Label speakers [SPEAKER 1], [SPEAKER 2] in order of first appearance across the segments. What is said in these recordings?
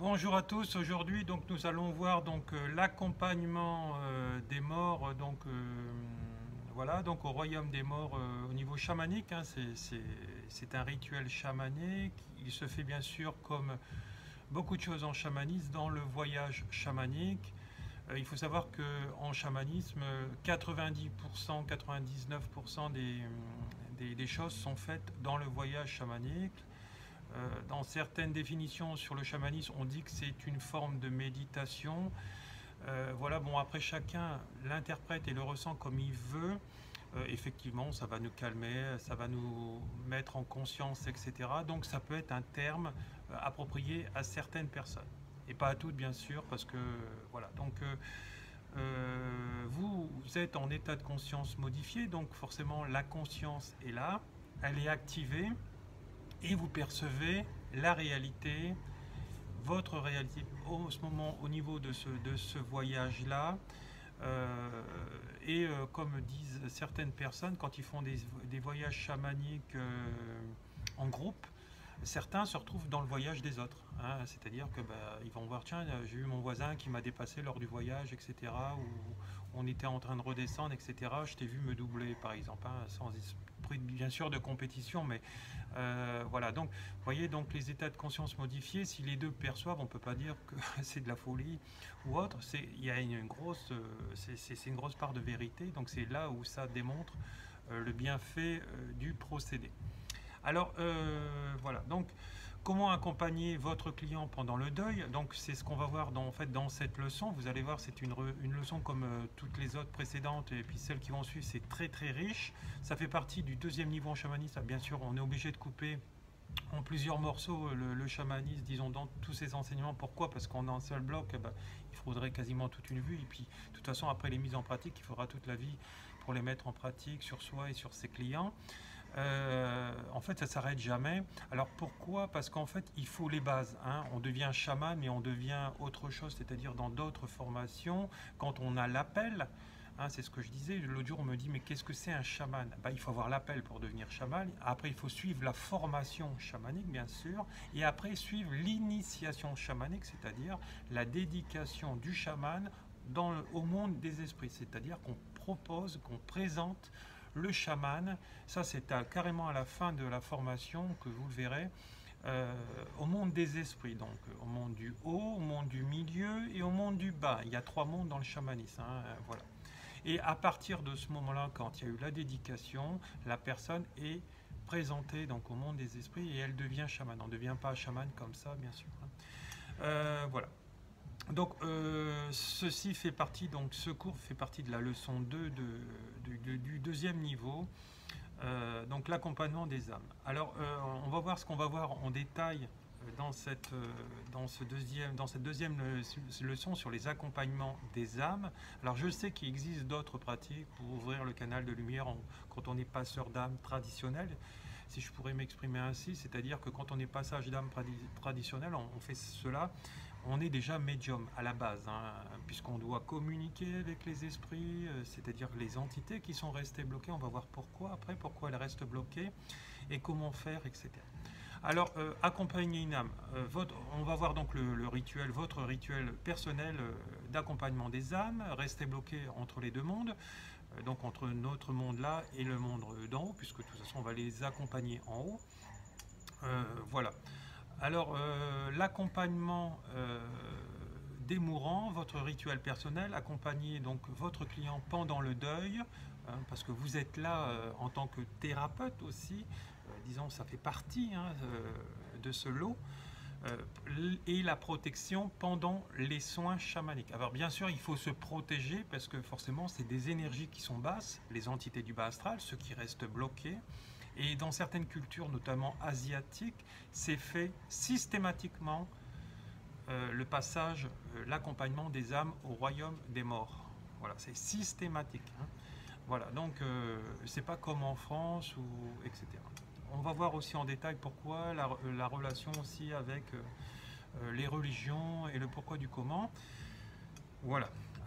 [SPEAKER 1] Bonjour à tous. Aujourd'hui, donc nous allons voir l'accompagnement des morts voilà donc au royaume des morts au niveau chamanique. Hein, c'est un rituel chamanique. Il se fait bien sûr comme beaucoup de choses en chamanisme dans le voyage chamanique. Il faut savoir que en chamanisme, 90%, 99% des choses sont faites dans le voyage chamanique. Dans certaines définitions sur le chamanisme, on dit que c'est une forme de méditation. Voilà, bon, après chacun l'interprète et le ressent comme il veut. Effectivement, ça va nous calmer, ça va nous mettre en conscience, etc. Donc ça peut être un terme approprié à certaines personnes. Et pas à toutes, bien sûr, parce que voilà. Vous êtes en état de conscience modifié, donc forcément la conscience est là, elle est activée et vous percevez la réalité, votre réalité au ce moment au niveau de ce voyage-là. Comme disent certaines personnes, quand ils font des voyages chamaniques en groupe, certains se retrouvent dans le voyage des autres. Hein, c'est-à-dire que ils vont voir, tiens, j'ai eu mon voisin qui m'a dépassé lors du voyage, etc. Ou on était en train de redescendre, etc. Je t'ai vu me doubler, par exemple, hein, sans esprit bien sûr de compétition, mais voilà. Donc, vous voyez, donc les états de conscience modifiés, si les deux perçoivent, on peut pas dire que c'est de la folie ou autre. Il y a une grosse, c'est une grosse part de vérité. Donc, c'est là où ça démontre le bienfait du procédé. Alors voilà, donc comment accompagner votre client pendant le deuil? Donc c'est ce qu'on va voir en fait, dans cette leçon. Vous allez voir, c'est une leçon comme toutes les autres précédentes et puis celles qui vont suivre, c'est très très riche. Ça fait partie du deuxième niveau en chamanisme. Bien sûr, on est obligé de couper en plusieurs morceaux le chamanisme, disons, dans tous ces enseignements. Pourquoi? Parce qu'en un seul bloc, il faudrait quasiment toute une vue. Et puis, de toute façon, après les mises en pratique, il faudra toute la vie pour les mettre en pratique sur soi et sur ses clients. En fait, ça s'arrête jamais. Alors pourquoi? Parce qu'en fait, il faut les bases. Hein. On devient chaman, mais on devient autre chose, c'est-à-dire dans d'autres formations, quand on a l'appel. Hein, c'est ce que je disais. L'autre jour, on me dit, mais qu'est-ce que c'est un chaman? Il faut avoir l'appel pour devenir chaman. Après, il faut suivre la formation chamanique, bien sûr. Et après, suivre l'initiation chamanique, c'est-à-dire la dédication du chaman au monde des esprits. C'est-à-dire qu'on propose, qu'on présente le chaman. Ça, c'est carrément à la fin de la formation que vous le verrez. Au monde des esprits, donc au monde du haut, au monde du milieu et au monde du bas. Il y a trois mondes dans le chamanisme. Hein, voilà. Et à partir de ce moment-là, quand il y a eu la dédication, la personne est présentée donc au monde des esprits et elle devient chaman. On ne devient pas chaman comme ça, bien sûr. Voilà. Donc ceci fait partie, donc ce cours fait partie de la leçon 2 du deuxième niveau, donc l'accompagnement des âmes. Alors on va voir ce qu'on va voir en détail dans cette deuxième leçon sur les accompagnements des âmes. Alors je sais qu'il existe d'autres pratiques pour ouvrir le canal de lumière quand on est passeur d'âme traditionnel, si je pourrais m'exprimer ainsi, c'est-à-dire que quand on est passage d'âme traditionnel, on fait cela. On est déjà médium à la base, hein, puisqu'on doit communiquer avec les esprits, c'est-à-dire les entités qui sont restées bloquées. On va voir pourquoi elles restent bloquées et comment faire, etc. Alors, accompagner une âme. On va voir donc le rituel, votre rituel personnel d'accompagnement des âmes, rester bloqué entre les deux mondes, donc entre notre monde là et le monde d'en haut, puisque de toute façon on va les accompagner en haut. Voilà. Alors, l'accompagnement des mourants, votre rituel personnel, accompagner donc votre client pendant le deuil, hein, parce que vous êtes là en tant que thérapeute aussi, disons ça fait partie hein, de ce lot, et la protection pendant les soins chamaniques. Alors bien sûr, il faut se protéger parce que forcément, c'est des énergies qui sont basses, les entités du bas astral, ceux qui restent bloqués. Et dans certaines cultures, notamment asiatiques, c'est fait systématiquement le passage, l'accompagnement des âmes au royaume des morts. Voilà, c'est systématique. Hein. Voilà, donc c'est pas comme en France ou etc. On va voir aussi en détail pourquoi la relation aussi avec les religions et le pourquoi du comment. Voilà.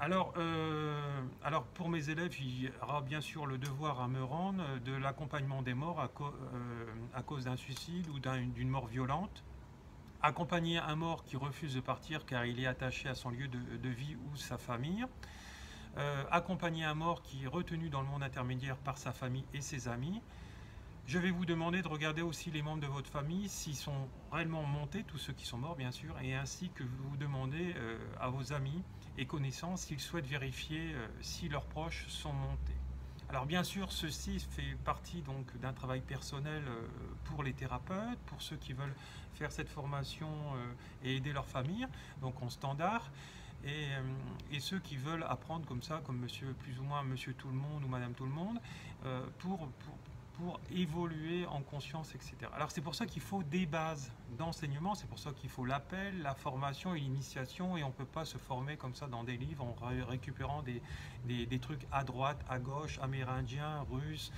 [SPEAKER 1] Alors pour mes élèves, il y aura bien sûr le devoir à me rendre de l'accompagnement des morts à cause d'un suicide ou d'une mort violente. Accompagner un mort qui refuse de partir car il est attaché à son lieu de vie ou sa famille. Accompagner un mort qui est retenu dans le monde intermédiaire par sa famille et ses amis. Je vais vous demander de regarder aussi les membres de votre famille, s'ils sont réellement montés, tous ceux qui sont morts bien sûr, et ainsi que vous demandez à vos amis et connaissances s'ils souhaitent vérifier si leurs proches sont montés. Alors bien sûr, ceci fait partie donc d'un travail personnel pour les thérapeutes, pour ceux qui veulent faire cette formation et aider leur famille, donc en standard. Et ceux qui veulent apprendre comme ça, comme monsieur, plus ou moins monsieur tout le monde ou madame tout le monde, pour évoluer en conscience, etc. Alors c'est pour ça qu'il faut des bases d'enseignement, c'est pour ça qu'il faut l'appel, la formation et l'initiation, et on ne peut pas se former comme ça dans des livres en récupérant des trucs à droite, à gauche, amérindiens, russes,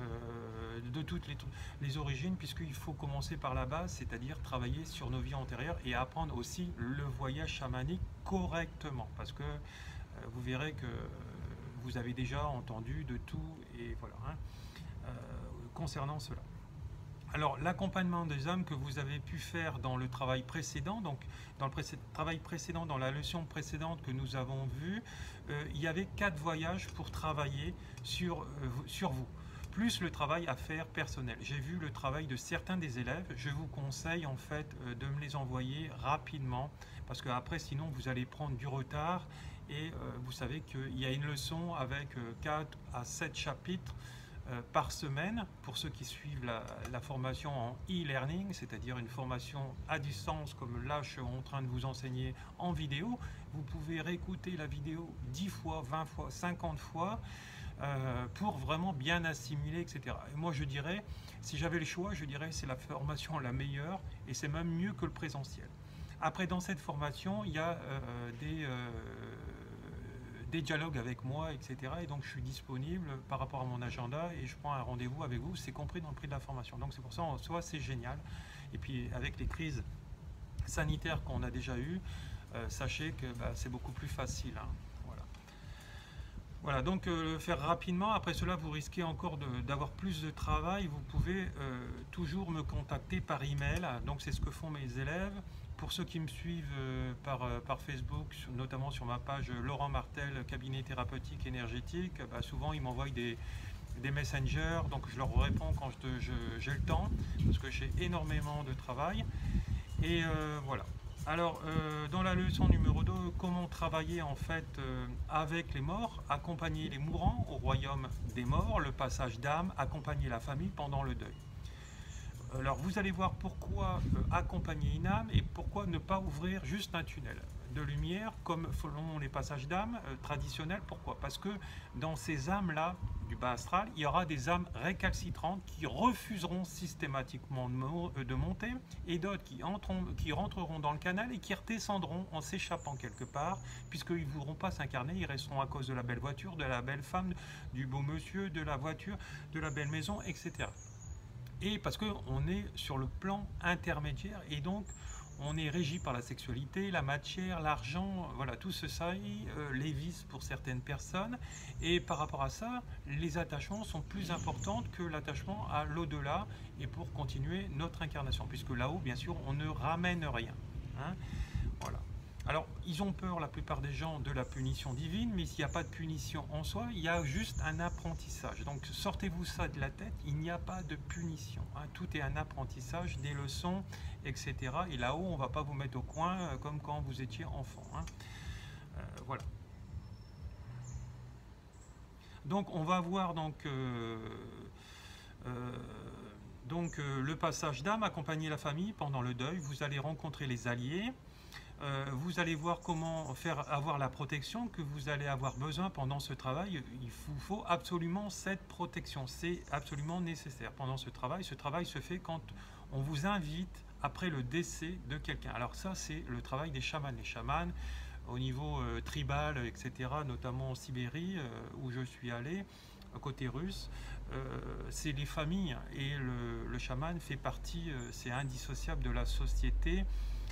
[SPEAKER 1] de toutes les origines, puisqu'il faut commencer par la base, c'est-à-dire travailler sur nos vies antérieures et apprendre aussi le voyage chamanique correctement, parce que vous verrez que vous avez déjà entendu de tout, et voilà, hein, concernant cela. Alors l'accompagnement des âmes que vous avez pu faire dans le travail précédent, donc dans le travail précédent, dans la leçon précédente que nous avons vue, il y avait 4 voyages pour travailler sur vous, plus le travail à faire personnel. J'ai vu le travail de certains des élèves, je vous conseille en fait de me les envoyer rapidement, parce qu'après sinon vous allez prendre du retard, et vous savez qu'il y a une leçon avec 4 à 7 chapitres par semaine pour ceux qui suivent la formation en e-learning, c'est-à-dire une formation à distance comme là je suis en train de vous enseigner en vidéo. Vous pouvez réécouter la vidéo 10 fois, 20 fois, 50 fois pour vraiment bien assimiler, etc. Et moi je dirais, si j'avais le choix, je dirais c'est la formation la meilleure et c'est même mieux que le présentiel. Après, dans cette formation, il y a des dialogues avec moi, etc. Et donc je suis disponible par rapport à mon agenda et je prends un rendez-vous avec vous, c'est compris dans le prix de la formation. Donc c'est pour ça, en soi, c'est génial. Et puis avec les crises sanitaires qu'on a déjà eues, sachez que c'est beaucoup plus facile, hein. Voilà, donc faire rapidement. Après cela, vous risquez encore d'avoir plus de travail. Vous pouvez toujours me contacter par email. Donc c'est ce que font mes élèves. Pour ceux qui me suivent par Facebook, notamment sur ma page Laurent Martel, cabinet thérapeutique énergétique, souvent ils m'envoient des messengers. Donc je leur réponds quand j'ai le temps, parce que j'ai énormément de travail. Et voilà. Alors, dans la leçon numéro 2, comment travailler en fait avec les morts, accompagner les mourants au royaume des morts, le passage d'âme, accompagner la famille pendant le deuil. Alors, vous allez voir pourquoi accompagner une âme et pourquoi ne pas ouvrir juste un tunnel de lumière comme selon les passages d'âme traditionnels. Pourquoi? Parce que dans ces âmes-là, du bas astral, il y aura des âmes récalcitrantes qui refuseront systématiquement de monter et d'autres qui rentreront dans le canal et qui redescendront en s'échappant quelque part, puisqu'ils ne voudront pas s'incarner, ils resteront à cause de la belle voiture, de la belle femme, du beau monsieur, de la voiture, de la belle maison, etc. Et parce qu'on est sur le plan intermédiaire et donc on est régi par la sexualité, la matière, l'argent, voilà, tout ça, les vices pour certaines personnes. Et par rapport à ça, les attachements sont plus importants que l'attachement à l'au-delà et pour continuer notre incarnation. Puisque là-haut, bien sûr, on ne ramène rien, hein. Voilà. Alors, ils ont peur, la plupart des gens, de la punition divine, mais s'il n'y a pas de punition en soi, il y a juste un apprentissage. Donc, sortez-vous ça de la tête, il n'y a pas de punition, hein. Tout est un apprentissage, des leçons, etc. Et là-haut, on ne va pas vous mettre au coin comme quand vous étiez enfant, hein. Voilà. Donc, on va voir le passage d'âme, accompagner la famille pendant le deuil. Vous allez rencontrer les alliés. Vous allez voir comment avoir la protection que vous allez avoir besoin pendant ce travail. Il vous faut absolument cette protection, c'est absolument nécessaire pendant ce travail. Ce travail se fait quand on vous invite après le décès de quelqu'un. Alors ça, c'est le travail des chamans. Les chamans, au niveau tribal, etc., notamment en Sibérie, où je suis allé, côté russe, c'est les familles. Et le chaman fait partie, c'est indissociable de la société.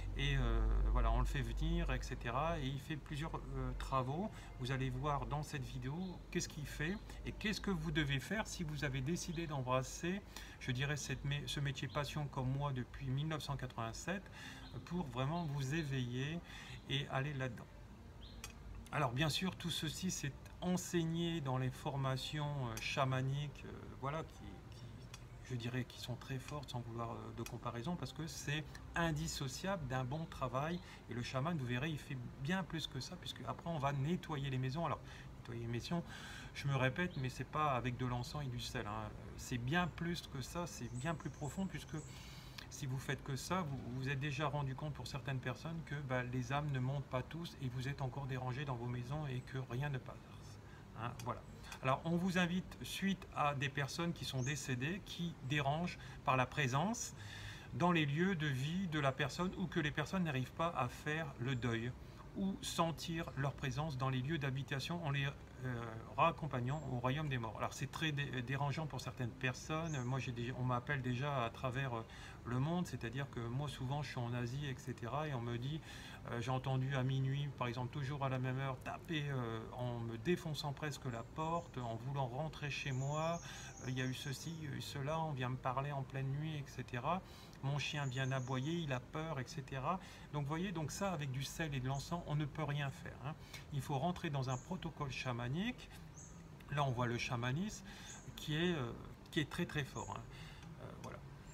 [SPEAKER 1] Et voilà, on le fait venir, etc. Et il fait plusieurs travaux. Vous allez voir dans cette vidéo qu'est-ce qu'il fait et qu'est-ce que vous devez faire si vous avez décidé d'embrasser, je dirais, ce métier passion comme moi depuis 1987, pour vraiment vous éveiller et aller là-dedans. Alors bien sûr, tout ceci c'est enseigné dans les formations chamaniques, voilà, je dirais, qui sont très fortes, sans vouloir de comparaison, parce que c'est indissociable d'un bon travail. Et le chaman, vous verrez, il fait bien plus que ça, puisque après on va nettoyer les maisons. Alors, nettoyer les maisons, je me répète, mais c'est pas avec de l'encens et du sel, hein. C'est bien plus que ça, c'est bien plus profond, puisque si vous faites que ça, vous vous êtes déjà rendu compte pour certaines personnes que les âmes ne montent pas tous et vous êtes encore dérangés dans vos maisons et que rien ne passe. Hein, voilà. Alors on vous invite, suite à des personnes qui sont décédées, qui dérangent par la présence dans les lieux de vie de la personne, ou que les personnes n'arrivent pas à faire le deuil ou sentir leur présence dans les lieux d'habitation en les raccompagnant au royaume des morts. Alors c'est très dérangeant pour certaines personnes. Moi on m'appelle déjà à travers le monde, c'est-à-dire que moi souvent je suis en Asie, etc. et on me dit, j'ai entendu à minuit par exemple, toujours à la même heure, taper en me défonçant presque la porte, en voulant rentrer chez moi, il y a eu ceci, il y a eu cela, on vient me parler en pleine nuit, etc. Mon chien vient aboyer, il a peur, etc. Donc vous voyez, donc ça avec du sel et de l'encens, on ne peut rien faire, hein. Il faut rentrer dans un protocole chamanique. Là on voit le chamanisme qui est très très fort, hein. Voilà.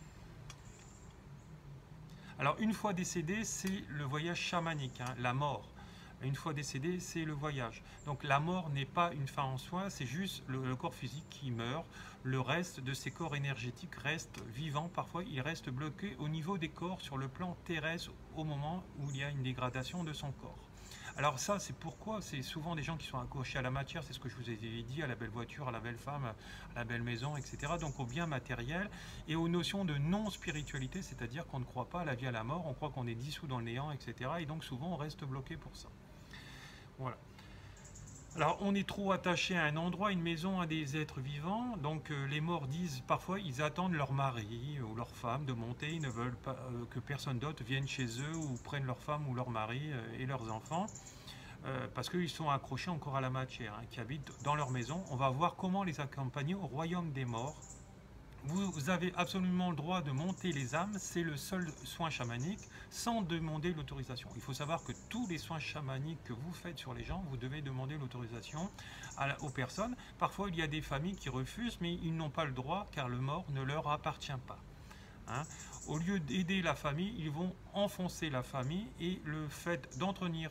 [SPEAKER 1] Alors une fois décédé, c'est le voyage chamanique, hein, la mort. Une fois décédé, c'est le voyage. Donc la mort n'est pas une fin en soi, c'est juste le corps physique qui meurt. Le reste de ces corps énergétiques reste vivant. Parfois, il reste bloqué au niveau des corps sur le plan terrestre au moment où il y a une dégradation de son corps. Alors ça, c'est pourquoi c'est souvent des gens qui sont accrochés à la matière, c'est ce que je vous ai dit, à la belle voiture, à la belle femme, à la belle maison, etc. Donc aux biens matériels et aux notions de non-spiritualité, c'est-à-dire qu'on ne croit pas à la vie, à la mort, on croit qu'on est dissous dans le néant, etc. Et donc souvent on reste bloqué pour ça. Voilà. Alors on est trop attaché à un endroit, une maison, à des êtres vivants. Donc les morts disent parfois, ils attendent leur mari ou leur femme de monter. Ils ne veulent pas que personne d'autre vienne chez eux ou prenne leur femme ou leur mari et leurs enfants. Parce qu'ils sont accrochés encore à la matière, hein, qui habitent dans leur maison. On va voir comment les accompagner au royaume des morts. Vous avez absolument le droit de monter les âmes, c'est le seul soin chamanique, sans demander l'autorisation. Il faut savoir que tous les soins chamaniques que vous faites sur les gens, vous devez demander l'autorisation aux personnes. Parfois, il y a des familles qui refusent, mais ils n'ont pas le droit, car le mort ne leur appartient pas. Hein. Au lieu d'aider la famille, ils vont enfoncer la famille, et le fait d'entretenir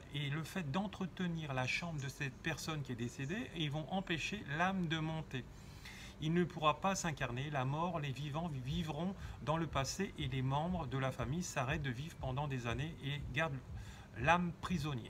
[SPEAKER 1] la chambre de cette personne qui est décédée, ils vont empêcher l'âme de monter. Il ne pourra pas s'incarner, la mort, les vivants vivront dans le passé et les membres de la famille s'arrêtent de vivre pendant des années et gardent l'âme prisonnière.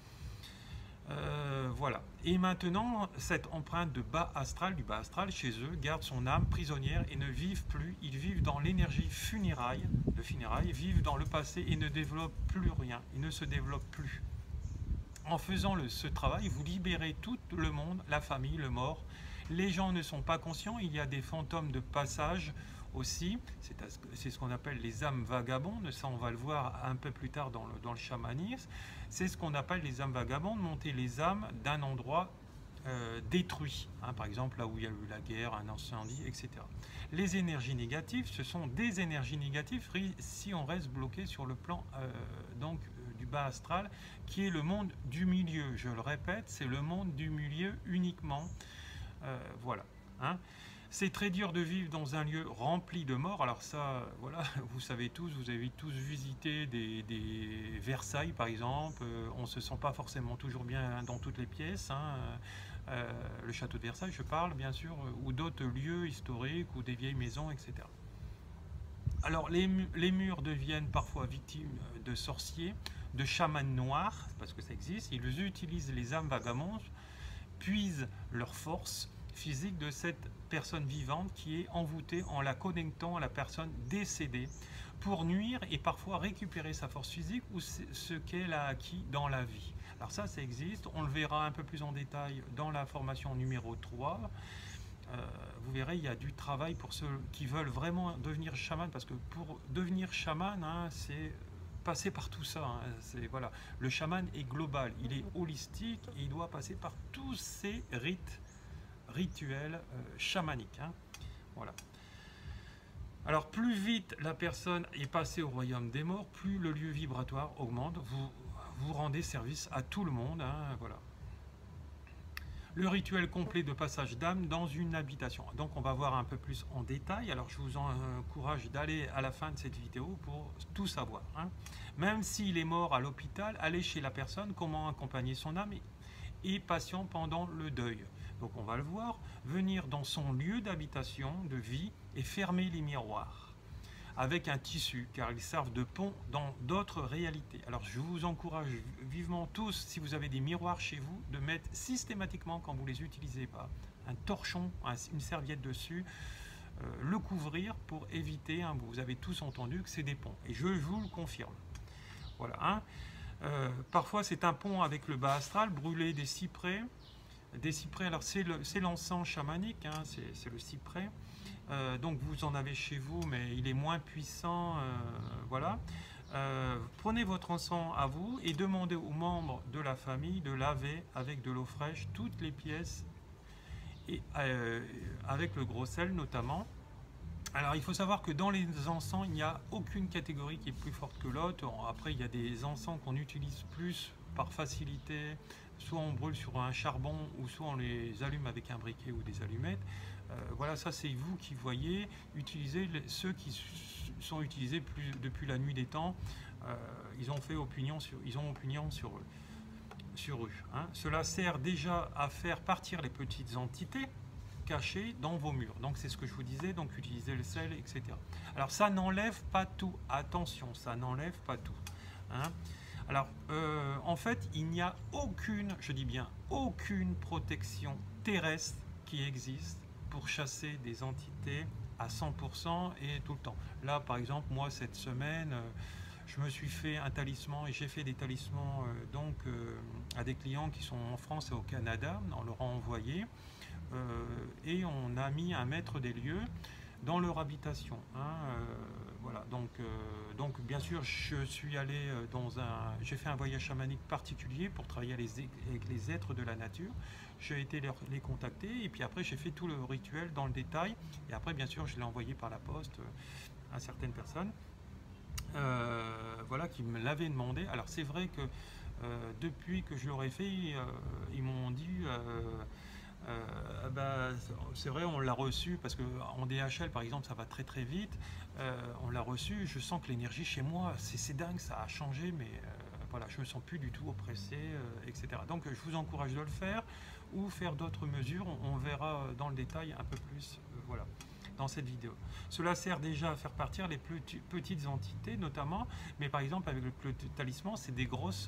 [SPEAKER 1] Voilà. Et maintenant, cette empreinte de bas astral, du bas astral chez eux, garde son âme prisonnière et ne vivent plus. Ils vivent dans l'énergie funéraille, vivent dans le passé et ne développent plus rien. Ils ne se développent plus. En faisant ce travail, vous libérez tout le monde, la famille, le mort. Les gens ne sont pas conscients, il y a des fantômes de passage aussi, c'est ce qu'on appelle les âmes vagabondes, ça on va le voir un peu plus tard dans le chamanisme, c'est ce qu'on appelle les âmes vagabondes, monter les âmes d'un endroit détruit, hein, par exemple là où il y a eu la guerre, un incendie, etc. Les énergies négatives, ce sont des énergies négatives si on reste bloqué sur le plan du bas astral, qui est le monde du milieu, je le répète, c'est le monde du milieu uniquement. Voilà. Hein. C'est très dur de vivre dans un lieu rempli de morts. Alors ça, voilà, vous savez tous, vous avez tous visité des Versailles par exemple. On ne se sent pas forcément toujours bien dans toutes les pièces. Hein. Le château de Versailles, je parle bien sûr, ou d'autres lieux historiques, ou des vieilles maisons, etc. Alors les murs deviennent parfois victimes de sorciers, de chamans noirs, parce que ça existe. Ils utilisent les âmes vagabondes, puisent leur force physique de cette personne vivante qui est envoûtée en la connectant à la personne décédée pour nuire et parfois récupérer sa force physique ou ce qu'elle a acquis dans la vie. Alors ça existe, on le verra un peu plus en détail dans la formation numéro 3. Vous verrez, il y a du travail pour ceux qui veulent vraiment devenir chaman, parce que pour devenir chaman, hein, c'est passer par tout ça. Hein. Voilà. Le chaman est global, il est holistique, et il doit passer par tous ces rituels chamaniques. Hein. Voilà. Alors plus vite la personne est passée au royaume des morts, plus le lieu vibratoire augmente. Vous rendez service à tout le monde. Hein. Voilà. Le rituel complet de passage d'âme dans une habitation. Donc on va voir un peu plus en détail. Alors je vous encourage d'aller à la fin de cette vidéo pour tout savoir. Hein. Même s'il est mort à l'hôpital, allez chez la personne, comment accompagner son âme et patient pendant le deuil. Donc on va le voir, venir dans son lieu d'habitation, de vie, et fermer les miroirs avec un tissu, car ils servent de pont dans d'autres réalités. Alors je vous encourage vivement tous, si vous avez des miroirs chez vous, de mettre systématiquement, quand vous les utilisez pas, un torchon, une serviette dessus, le couvrir pour éviter, hein, vous avez tous entendu que c'est des ponts, et je vous le confirme. Voilà. Hein. Parfois c'est un pont avec le bas astral, brûler des cyprès. Alors c'est l'encens chamanique, hein, c'est le cyprès. Donc vous en avez chez vous, mais il est moins puissant. Voilà. Prenez votre encens à vous et demandez aux membres de la famille de laver avec de l'eau fraîche toutes les pièces, et avec le gros sel notamment. Alors il faut savoir que dans les encens, il n'y a aucune catégorie qui est plus forte que l'autre. Après, il y a des encens qu'on utilise plus par facilité. Soit on brûle sur un charbon, ou soit on les allume avec un briquet ou des allumettes. Voilà, ça c'est vous qui voyez. Utilisez ceux qui sont utilisés depuis la nuit des temps. Ils ont opinion sur eux. Hein. Cela sert déjà à faire partir les petites entités cachées dans vos murs. Donc c'est ce que je vous disais, donc utilisez le sel, etc. Alors ça n'enlève pas tout. Attention, ça n'enlève pas tout. Hein. Alors, en fait, il n'y a aucune, je dis bien, aucune protection terrestre qui existe pour chasser des entités à 100% et tout le temps. Là, par exemple, moi, cette semaine, je me suis fait un talisman, et j'ai fait des talismans à des clients qui sont en France et au Canada. On leur a envoyé, et on a mis un maître des lieux dans leur habitation. Hein, voilà. Donc bien sûr, je suis allé j'ai fait un voyage chamanique particulier pour travailler avec les êtres de la nature. J'ai été les contacter, et puis après j'ai fait tout le rituel dans le détail, et après bien sûr je l'ai envoyé par la poste à certaines personnes, voilà, qui me l'avaient demandé. Alors c'est vrai que depuis que je l'aurais fait, ils m'ont dit c'est vrai, on l'a reçu, parce qu'en DHL par exemple ça va très très vite. On l'a reçu, je sens que l'énergie chez moi, c'est dingue, ça a changé, mais voilà, je me sens plus du tout oppressé, etc. Donc je vous encourage de le faire, ou faire d'autres mesures. On verra dans le détail un peu plus, voilà, dans cette vidéo. Cela sert déjà à faire partir les petites entités notamment, mais par exemple avec le talisman, c'est des grosses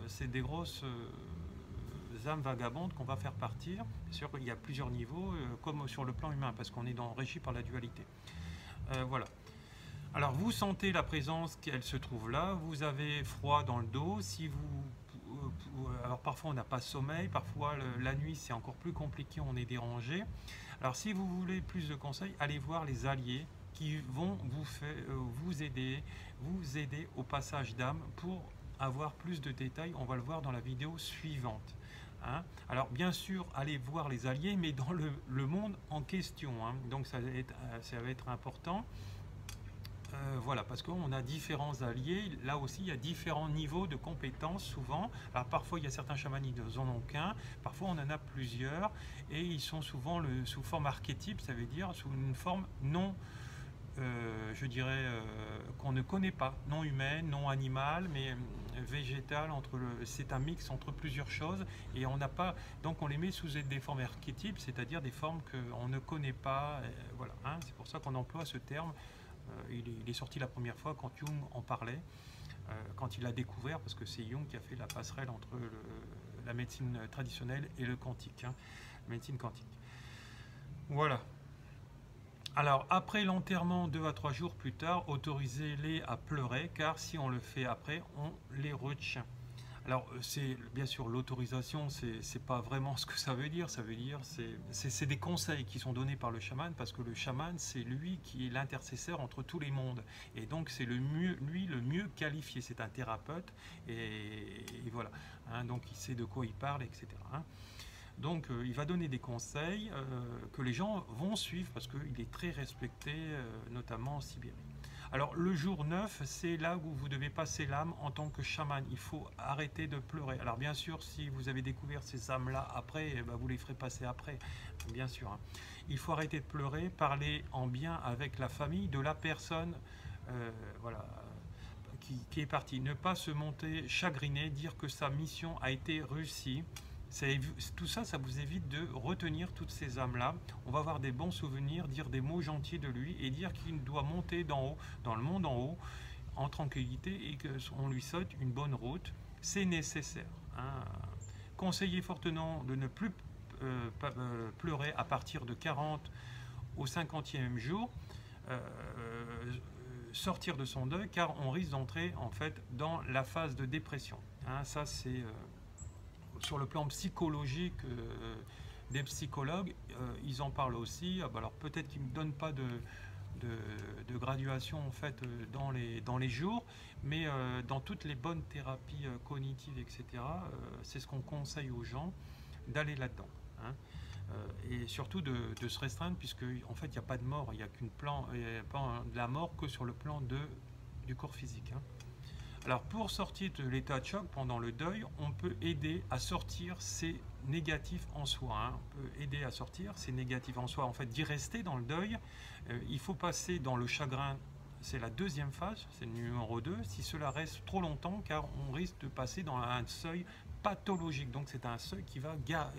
[SPEAKER 1] âmes vagabondes qu'on va faire partir. Bien sûr, il y a plusieurs niveaux, comme sur le plan humain, parce qu'on est régi par la dualité. Voilà. Alors vous sentez la présence qu'elle se trouve là, vous avez froid dans le dos, alors parfois on n'a pas sommeil, parfois la nuit c'est encore plus compliqué, on est dérangé. Alors si vous voulez plus de conseils, allez voir les alliés qui vont vous aider au passage d'âme. Pour avoir plus de détails, on va le voir dans la vidéo suivante. Hein. Alors bien sûr, allez voir les alliés, mais dans le monde en question. Hein. Donc ça va être important. Voilà, parce qu'on a différents alliés. Là aussi, il y a différents niveaux de compétences souvent. Alors parfois, il y a certains chamans qui n'en ont qu'un. Parfois, on en a plusieurs. Et ils sont souvent sous forme archétype, ça veut dire sous une forme non, je dirais, qu'on ne connaît pas. Non humaine, non animale, mais végétale. C'est un mix entre plusieurs choses. Et on n'a pas... Donc on les met sous des formes archétypes, c'est-à-dire des formes qu'on ne connaît pas. Voilà, hein, c'est pour ça qu'on emploie ce terme. Il est sorti la première fois quand Jung en parlait, quand il l'a découvert, parce que c'est Jung qui a fait la passerelle entre la médecine traditionnelle et le quantique, hein, la médecine quantique. Voilà. Alors, après l'enterrement, 2 à 3 jours plus tard, autorisez-les à pleurer, car si on le fait après, on les retient. Alors, c'est bien sûr l'autorisation, c'est pas vraiment ce que ça veut dire. Ça veut dire, c'est des conseils qui sont donnés par le chaman, parce que le chaman, c'est lui qui est l'intercesseur entre tous les mondes. Et donc, c'est lui le mieux mieux qualifié. C'est un thérapeute et voilà. Hein, donc il sait de quoi il parle, etc. Hein. Donc il va donner des conseils que les gens vont suivre parce qu'il est très respecté, notamment en Sibérie. Alors le jour 9, c'est là où vous devez passer l'âme en tant que chaman. Il faut arrêter de pleurer. Alors bien sûr, si vous avez découvert ces âmes-là après, eh ben, vous les ferez passer après, bien sûr. Hein. Il faut arrêter de pleurer, parler en bien avec la famille de la personne voilà, qui est partie. Ne pas se monter chagriné, dire que sa mission a été réussie. Tout ça, ça vous évite de retenir toutes ces âmes-là. On va avoir des bons souvenirs, dire des mots gentils de lui et dire qu'il doit monter d'en haut, dans le monde en haut, en tranquillité et qu'on lui souhaite une bonne route. C'est nécessaire. Hein. Conseillez fortement de ne plus pleurer à partir de 40 au 50e jour. Sortir de son deuil car on risque d'entrer en fait dans la phase de dépression. Hein, ça c'est sur le plan psychologique des psychologues, ils en parlent aussi. Alors peut-être qu'ils ne me donnent pas de graduation en fait dans les jours, mais dans toutes les bonnes thérapies cognitives, etc., c'est ce qu'on conseille aux gens d'aller là-dedans. Hein. Et surtout de se restreindre, puisque en fait il n'y a pas de mort, il n'y a pas de la mort que sur le plan du corps physique. Hein. Alors pour sortir de l'état de choc pendant le deuil, on peut aider à sortir ces négatifs en soi. Hein. On peut aider à sortir ces négatifs en soi, en fait d'y rester dans le deuil. Il faut passer dans le chagrin, c'est la deuxième phase, c'est le numéro 2, si cela reste trop longtemps, car on risque de passer dans un seuil pathologique. Donc c'est un seuil qui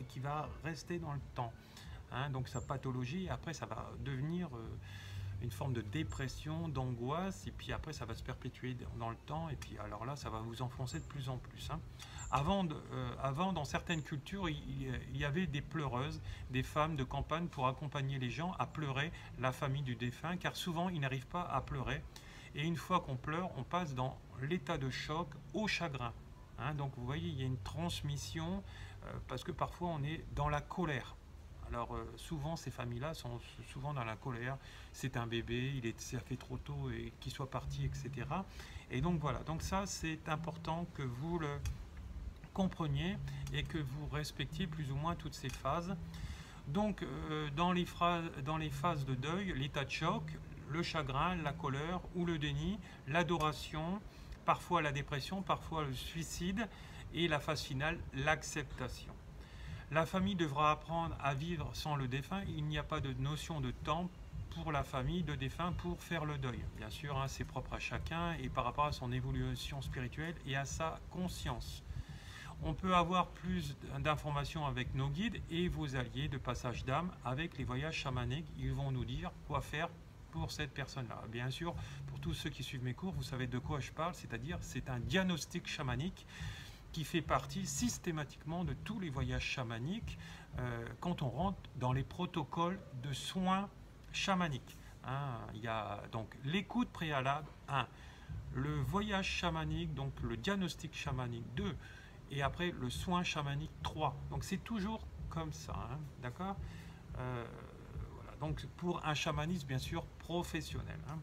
[SPEAKER 1] va rester dans le temps. Hein. Donc sa pathologie, et après ça va devenir une forme de dépression, d'angoisse, et puis après ça va se perpétuer dans le temps, et puis alors là ça va vous enfoncer de plus en plus. Hein. Avant, dans certaines cultures, il y avait des pleureuses, des femmes de campagne pour accompagner les gens à pleurer la famille du défunt, car souvent ils n'arrivent pas à pleurer, et une fois qu'on pleure, on passe dans l'état de choc au chagrin. Hein. Donc vous voyez, il y a une transmission, parce que parfois on est dans la colère. Alors souvent ces familles-là sont souvent dans la colère, c'est un bébé, ça fait trop tôt et qu'il soit parti, etc. Et donc voilà, donc ça c'est important que vous le compreniez et que vous respectiez plus ou moins toutes ces phases. Donc dans les phases de deuil, l'état de choc, le chagrin, la colère ou le déni, l'adoration, parfois la dépression, parfois le suicide et la phase finale, l'acceptation. La famille devra apprendre à vivre sans le défunt. Il n'y a pas de notion de temps pour la famille de défunt pour faire le deuil. Bien sûr, hein, c'est propre à chacun et par rapport à son évolution spirituelle et à sa conscience. On peut avoir plus d'informations avec nos guides et vos alliés de passage d'âme avec les voyages chamaniques. Ils vont nous dire quoi faire pour cette personne-là. Bien sûr, pour tous ceux qui suivent mes cours, vous savez de quoi je parle, c'est-à-dire c'est un diagnostic chamanique qui fait partie systématiquement de tous les voyages chamaniques quand on rentre dans les protocoles de soins chamaniques. Hein, il y a donc l'écoute préalable, 1, le voyage chamanique, donc le diagnostic chamanique, 2, et après le soin chamanique, 3. Donc c'est toujours comme ça, hein, d'accord. Voilà. Donc pour un chamanisme bien sûr professionnel. Hein.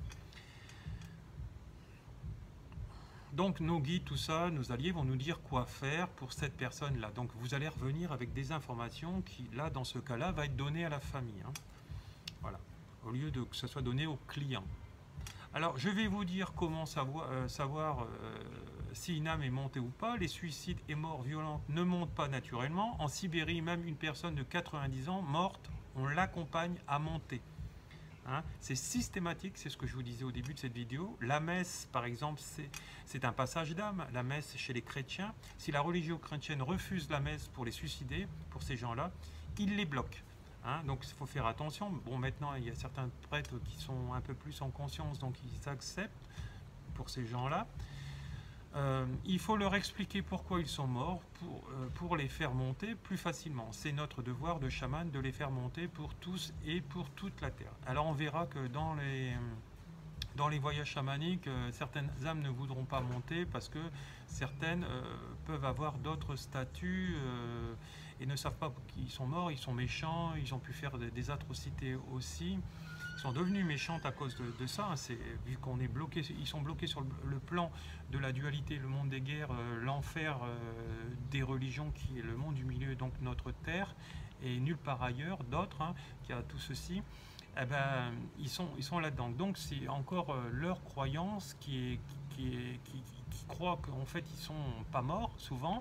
[SPEAKER 1] Donc nos guides, tout ça, nos alliés vont nous dire quoi faire pour cette personne-là. Donc vous allez revenir avec des informations qui, là, dans ce cas-là, va être données à la famille. Hein. Voilà, au lieu de que ce soit donné au client. Alors je vais vous dire comment savoir si une âme est montée ou pas. Les suicides et morts violentes ne montent pas naturellement. En Sibérie, même une personne de 90 ans morte, on l'accompagne à monter. Hein, c'est systématique, c'est ce que je vous disais au début de cette vidéo. La messe, par exemple, c'est un passage d'âme. La messe chez les chrétiens, si la religion chrétienne refuse la messe pour les suicider, pour ces gens-là, il les bloque. Hein, donc il faut faire attention. Bon, maintenant, il y a certains prêtres qui sont un peu plus en conscience, donc ils acceptent pour ces gens-là. Il faut leur expliquer pourquoi ils sont morts pour les faire monter plus facilement. C'est notre devoir de chaman de les faire monter pour tous et pour toute la terre. Alors on verra que dans les voyages chamaniques, certaines âmes ne voudront pas monter parce que certaines peuvent avoir d'autres statuts et ne savent pas qu'ils sont morts, ils sont méchants, ils ont pu faire des atrocités aussi. sont devenues méchantes à cause de ça. Hein. Vu qu'on est bloqué, ils sont bloqués sur le plan de la dualité, le monde des guerres, l'enfer des religions qui est le monde du milieu, donc notre terre, et nulle part ailleurs, d'autres, hein, qui a tout ceci. Eh ben, ils sont là-dedans. Donc c'est encore leur croyance qui croit qu'en fait ils sont pas morts souvent.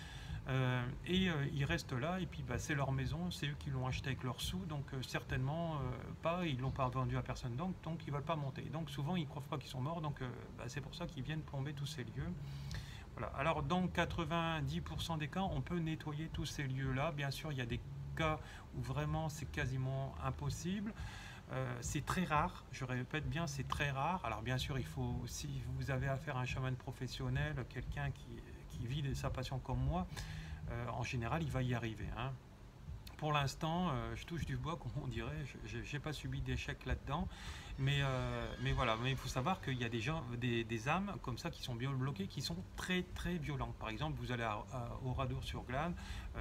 [SPEAKER 1] Ils restent là et puis bah, c'est leur maison, c'est eux qui l'ont acheté avec leurs sous, donc certainement pas, ils l'ont pas vendu à personne, donc ils veulent pas monter. Donc souvent ils ne croient pas qu'ils sont morts, donc bah, c'est pour ça qu'ils viennent plomber tous ces lieux. Voilà. Alors dans 90% des cas, on peut nettoyer tous ces lieux-là. Bien sûr, il y a des cas où vraiment c'est quasiment impossible. C'est très rare, je répète bien, c'est très rare. Alors bien sûr, il faut, si vous avez affaire à un chaman professionnel, quelqu'un qui vit de sa passion comme moi, en général, il va y arriver. Hein. Pour l'instant, je touche du bois, comme on dirait, je n'ai pas subi d'échec là-dedans. Mais voilà, mais il faut savoir qu'il y a des âmes comme ça qui sont bien bloquées, qui sont très très violentes. Par exemple, vous allez à Oradour-sur-Glane,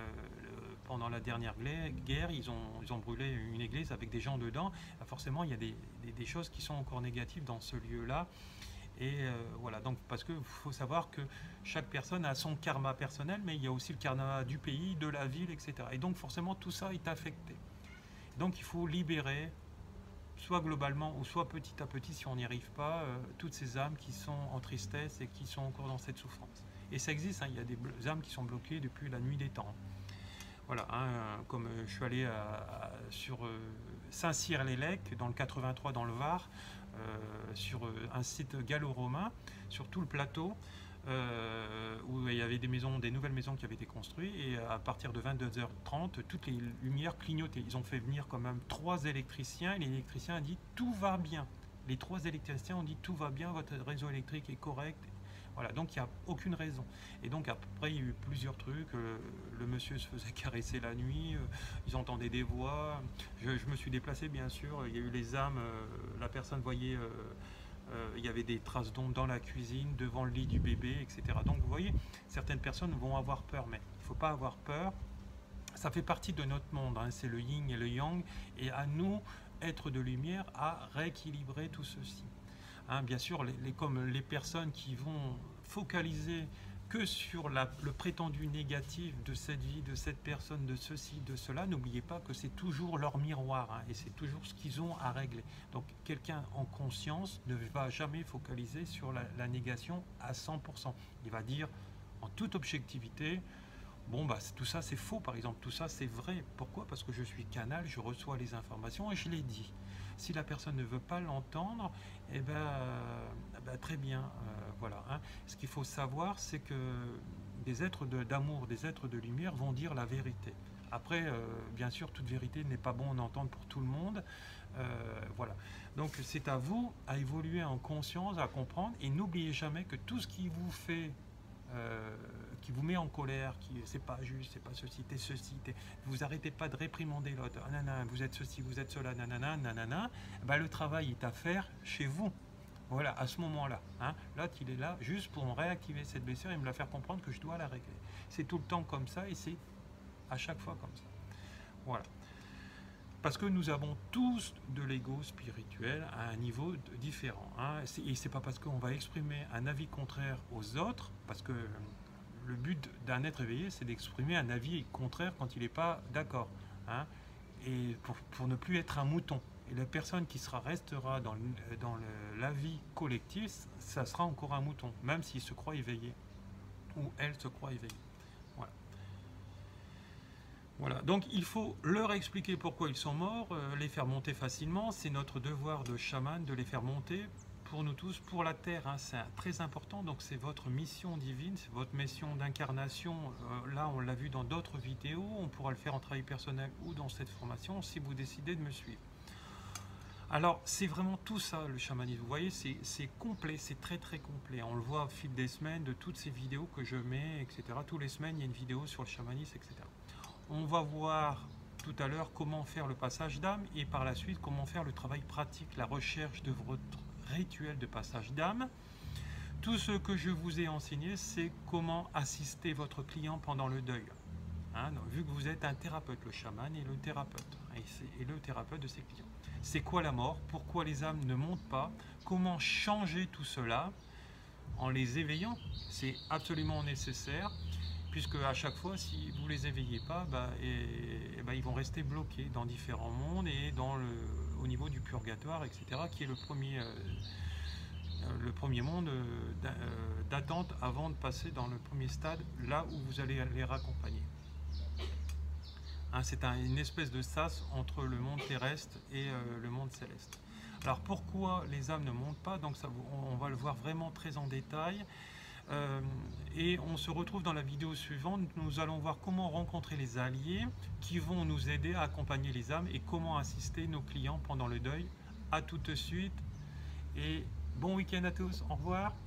[SPEAKER 1] pendant la dernière guerre, ils ont brûlé une église avec des gens dedans. Forcément, il y a des choses qui sont encore négatives dans ce lieu-là. Et voilà, donc parce qu'il faut savoir que chaque personne a son karma personnel, mais il y a aussi le karma du pays, de la ville, etc. Et donc forcément tout ça est affecté. Donc il faut libérer, soit globalement ou soit petit à petit, si on n'y arrive pas, toutes ces âmes qui sont en tristesse et qui sont encore dans cette souffrance. Et ça existe, hein, il y a des âmes qui sont bloquées depuis la nuit des temps. Voilà, hein, comme je suis allé sur Saint-Cyr-les-Lecs, dans le 83 dans le Var, sur un site gallo-romain, sur tout le plateau, où il y avait des nouvelles maisons qui avaient été construites, et à partir de 22h30, toutes les lumières clignotaient. Ils ont fait venir quand même 3 électriciens, et l'électricien a dit tout va bien. Les 3 électriciens ont dit tout va bien, votre réseau électrique est correct. Voilà, donc il n'y a aucune raison. Et donc après, il y a eu plusieurs trucs. Le monsieur se faisait caresser la nuit, ils entendaient des voix. Je me suis déplacé, bien sûr. Il y a eu les âmes, la personne voyait, il y avait des traces d'ombre dans la cuisine, devant le lit du bébé, etc. Donc vous voyez, certaines personnes vont avoir peur, mais il ne faut pas avoir peur. Ça fait partie de notre monde, hein. C'est le yin et le yang. Et à nous, êtres de lumière, à rééquilibrer tout ceci. Hein, bien sûr, comme les personnes qui vont focaliser que sur le prétendu négatif de cette vie, de cette personne, de ceci, de cela, n'oubliez pas que c'est toujours leur miroir, hein, et c'est toujours ce qu'ils ont à régler. Donc quelqu'un en conscience ne va jamais focaliser sur la négation à 100%. Il va dire en toute objectivité, bon bah tout ça c'est faux par exemple, tout ça c'est vrai. Pourquoi? Parce que je suis canal, je reçois les informations et je les dis. Si la personne ne veut pas l'entendre, eh ben, très bien, voilà. Hein. Ce qu'il faut savoir, c'est que des êtres d'amour, des êtres de lumière vont dire la vérité. Après, bien sûr, toute vérité n'est pas bon à entendre pour tout le monde. Voilà. Donc c'est à vous à évoluer en conscience, à comprendre, et n'oubliez jamais que tout ce qui vous fait qui vous met en colère, qui c'est pas juste, c'est pas ceci, t'es ceci, vous arrêtez pas de réprimander l'autre, vous êtes ceci, vous êtes cela, nanana, bah, le travail est à faire chez vous. Voilà, à ce moment-là. Hein, l'autre, il est là juste pour me réactiver cette blessure et me la faire comprendre que je dois la régler. C'est tout le temps comme ça et c'est à chaque fois comme ça. Voilà. Parce que nous avons tous de l'ego spirituel à un niveau différent. Hein, et c'est pas parce qu'on va exprimer un avis contraire aux autres, parce que le but d'un être éveillé, c'est d'exprimer un avis contraire quand il n'est pas d'accord. Hein, et pour ne plus être un mouton. Et la personne qui restera dans l'avis collectif, ça sera encore un mouton, même s'il se croit éveillé, ou elle se croit éveillée. Voilà. Voilà. Donc il faut leur expliquer pourquoi ils sont morts, les faire monter facilement. C'est notre devoir de chaman de les faire monter pour nous tous, pour la Terre. Hein. C'est très important, donc c'est votre mission divine, c'est votre mission d'incarnation. Là, on l'a vu dans d'autres vidéos, on pourra le faire en travail personnel ou dans cette formation si vous décidez de me suivre. Alors, c'est vraiment tout ça, le chamanisme. Vous voyez, c'est complet, c'est très très complet. On le voit au fil des semaines, de toutes ces vidéos que je mets, etc. Tous les semaines, il y a une vidéo sur le chamanisme, etc. On va voir tout à l'heure comment faire le passage d'âme et par la suite, comment faire le travail pratique, la recherche de votre rituel de passage d'âme. Tout ce que je vous ai enseigné, c'est comment assister votre client pendant le deuil. hein, vu que vous êtes un thérapeute, le chaman est le thérapeute, et le thérapeute de ses clients. C'est quoi la mort? Pourquoi les âmes ne montent pas? Comment changer tout cela en les éveillant? C'est absolument nécessaire, puisque à chaque fois, si vous les éveillez pas, ils vont rester bloqués dans différents mondes et au niveau du purgatoire, etc., qui est le premier monde d'attente avant de passer dans le premier stade, là où vous allez les raccompagner. Hein, c'est une espèce de sas entre le monde terrestre et le monde céleste. Alors pourquoi les âmes ne montent pas? Donc ça, on va le voir vraiment très en détail. Et on se retrouve dans la vidéo suivante. Nous allons voir comment rencontrer les alliés qui vont nous aider à accompagner les âmes et comment assister nos clients pendant le deuil. À tout de suite et bon week-end à tous. Au revoir.